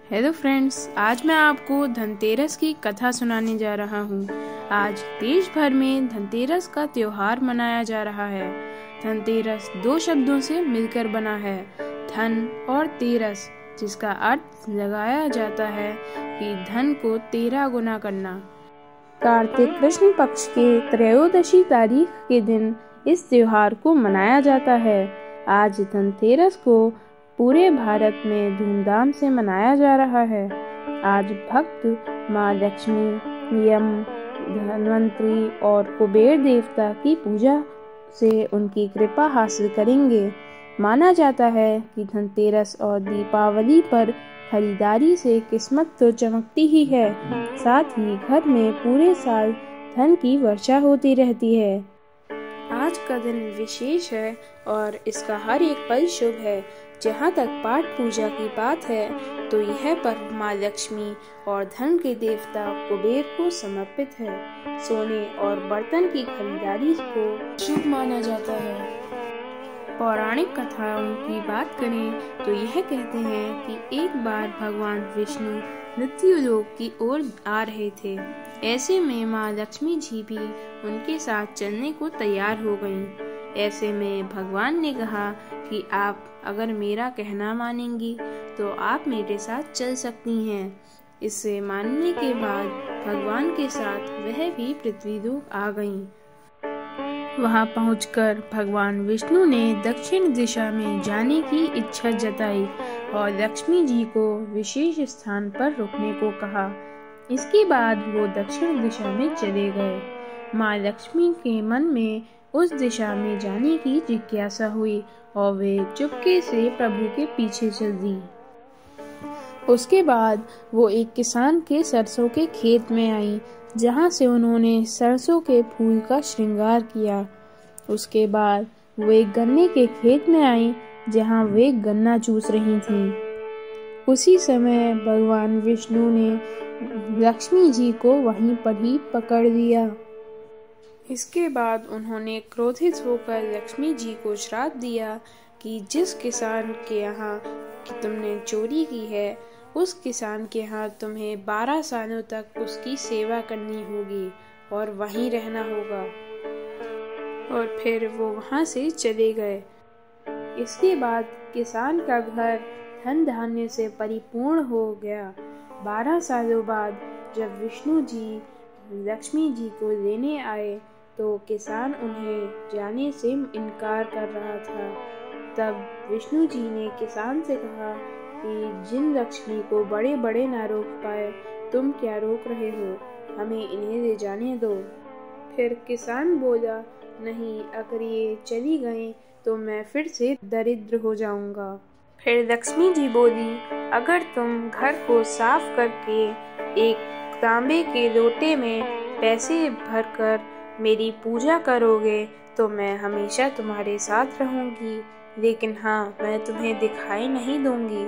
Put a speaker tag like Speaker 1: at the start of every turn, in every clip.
Speaker 1: Hello friends, आज मैं आपको धनतेरस की कथा सुनाने जा रहा हूँ। आज देश भर में धनतेरस का त्योहार मनाया जा रहा है। धनतेरस दो शब्दों से मिलकर बना है, धन और तेरस, जिसका अर्थ लगाया जाता है कि धन को 13 गुना करना। कार्तिक कृष्ण पक्ष के त्रयोदशी तारीख के दिन इस त्योहार को मनाया जाता है। आज धनतेरस को पूरे भारत में धूमधाम से मनाया जा रहा है। आज भक्त माँ लक्ष्मी, यम, धन्वंतरी और कुबेर देवता की पूजा से उनकी कृपा हासिल करेंगे। माना जाता है कि धनतेरस और दीपावली पर खरीदारी से किस्मत तो चमकती ही है, साथ ही घर में पूरे साल धन की वर्षा होती रहती है। आज का दिन विशेष है और इसका हर एक पल शुभ है। जहाँ तक पाठ पूजा की बात है तो यह पर्व माँ लक्ष्मी और धन के देवता कुबेर को समर्पित है। सोने और बर्तन की खरीदारी को शुभ माना जाता है। पौराणिक कथाओं की बात करें तो यह कहते हैं कि एक बार भगवान विष्णु मृत्युलोक की ओर आ रहे थे। ऐसे में माँ लक्ष्मी जी भी उनके साथ चलने को तैयार हो गईं। ऐसे में भगवान ने कहा कि आप अगर मेरा कहना मानेंगी तो आप मेरे साथ चल सकती हैं। इसे मानने के बाद भगवान के साथ वह भी पृथ्वीलोक आ गईं। वहां पहुंचकर भगवान विष्णु ने दक्षिण दिशा में जाने की इच्छा जताई और लक्ष्मी जी को विशेष स्थान पर रुकने को कहा। इसके बाद वो दक्षिण दिशा में चले गए। माँ लक्ष्मी के मन में उस दिशा में जाने की जिज्ञासा हुई और वे चुपके से प्रभु के पीछे चल दी। उसके बाद वो एक किसान के सरसों के खेत में आई, जहाँ से उन्होंने सरसों के फूल का श्रृंगार किया। उसके बाद वो एक गन्ने के खेत में आई, जहाँ वे गन्ना चूस रही थीं। उसी समय भगवान विष्णु ने लक्ष्मी जी को वहीं पर ही पकड़ लिया। इसके बाद उन्होंने क्रोधित होकर लक्ष्मी जी को श्राप दिया कि जिस किसान के यहाँ कि तुमने चोरी की है, उस किसान के यहाँ तुम्हें 12 सालों तक उसकी सेवा करनी होगी और वहीं रहना होगा। और फिर वो वहाँ से चले गए। इसके बाद किसान का घर धन धान्य से परिपूर्ण हो गया। 12 सालों बाद जब विष्णु जी लक्ष्मी जी को लेने आए तो किसान उन्हें जाने से इनकार कर रहा था। तब विष्णु जी ने किसान से कहा कि जिन लक्ष्मी को बड़े बड़े ना रोक पाए, तुम क्या रोक रहे हो, हमें इन्हें ले जाने दो। फिर किसान बोला, नहीं, अगर ये चली गई तो मैं फिर से दरिद्र हो जाऊंगा। फिर लक्ष्मी जी बोली, अगर तुम घर को साफ करके एक तांबे के लोटे में पैसे भरकर मेरी पूजा करोगे तो मैं हमेशा तुम्हारे साथ रहूंगी, लेकिन हाँ, मैं तुम्हें दिखाई नहीं दूंगी।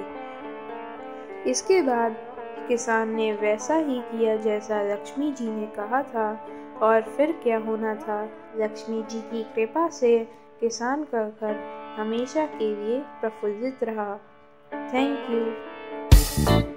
Speaker 1: इसके बाद किसान ने वैसा ही किया जैसा लक्ष्मी जी ने कहा था, और फिर क्या होना था, लक्ष्मी जी की कृपा से किसान का घर हमेशा के लिए प्रफुल्लित रहा। Thank you.